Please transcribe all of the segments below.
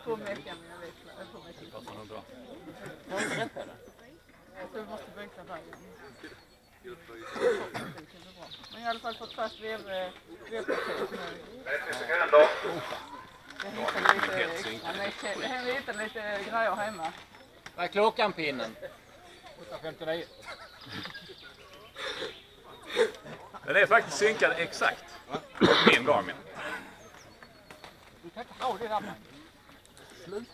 på meckan, jag vet. Jag får meckan. Det var nog bra. Jag måste byta vägen. Men jag har i alla fall fått fast vevpaket nu. 30 sekunder. Jag hittade lite grejer hemma. Vad är klockan, pinnen? 8:59. Den är faktiskt synkad exakt. Min Garmin. Du kan inte ha det där med. Sluta.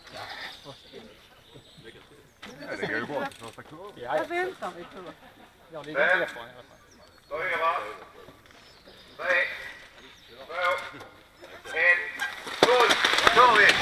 Det går ju bra. Jag väntar vi på. Jag ligger inte efter i alla fall. 4, 3, 2, 1, 0. Kör vi!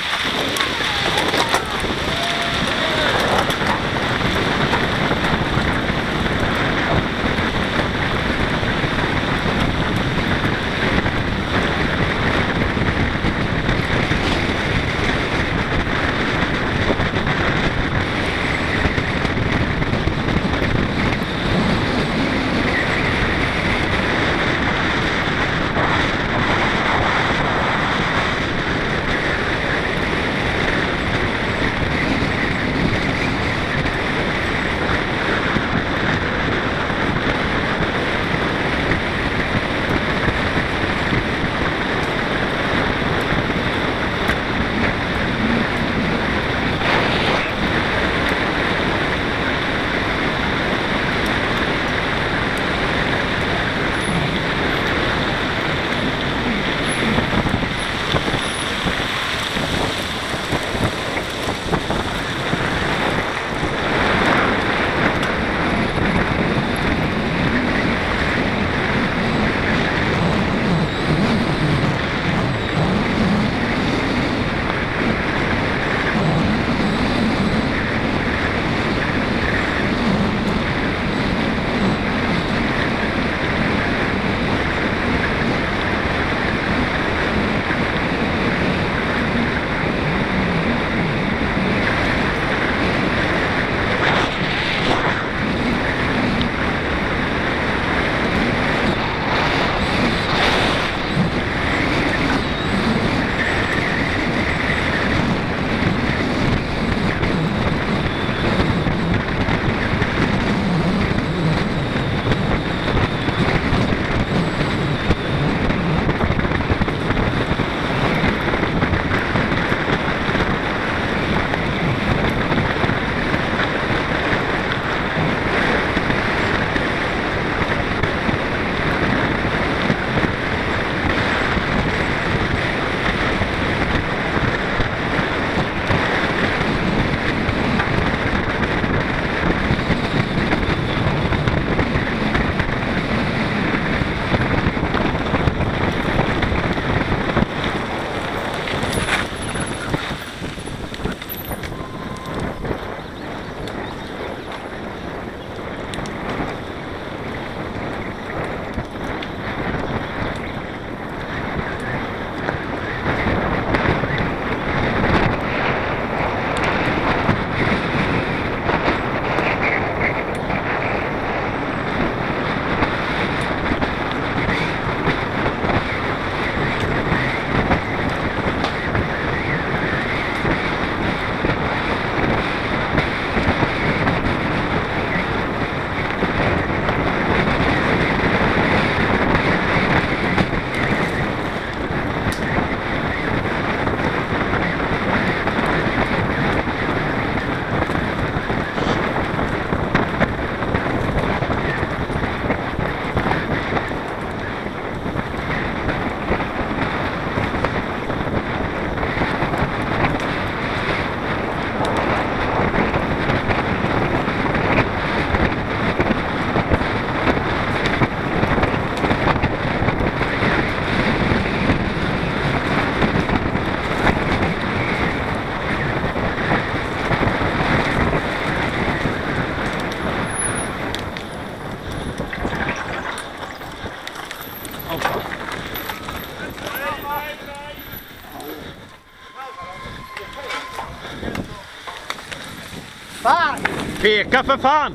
Fan! Peka för fan!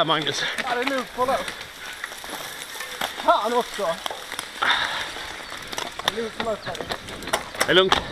här, Magnus? Ja, det är nog förlåt. Fan också. Det är nog förlåt. Det är lugnt.